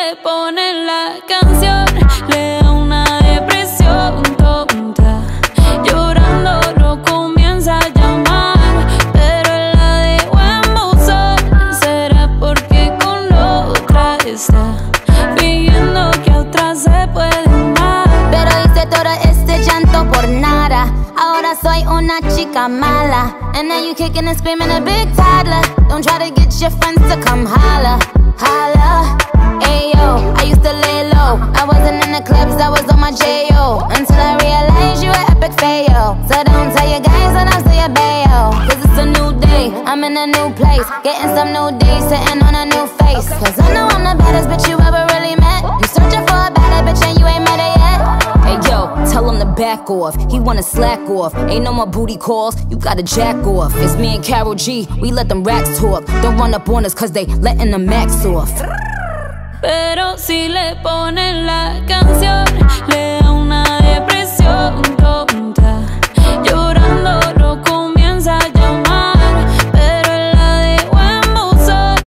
le ponen la canción, le da una depresión tonta. Llorando lo comienza a llamar, pero la dejo en buzón. Será porque con otra está fingiendo que a otra se puede amar. Pero hice todo este llanto por nada. Ahora soy una chica mala. And now you kicking and screaming a big toddler. Don't try to get your friends to come holla, holla. Ayo, I used to lay low. I wasn't in the clubs, I was on my J.O. Until I realized you were epic fail. So don't tell your guys that I'm still your bayo. Cause it's a new day, I'm in a new place. Getting some new days, sitting on a new face. Cause I know I'm the baddest bitch you ever really met. You searching for a better bitch and you ain't met her yet. Hey yo, tell him to back off. He wanna slack off. Ain't no more booty calls, you gotta jack off. It's me and Karol G, we let them racks talk. Don't run up on us cause they letting the max off. Pero si le ponen la canción, le da una depresión tonta.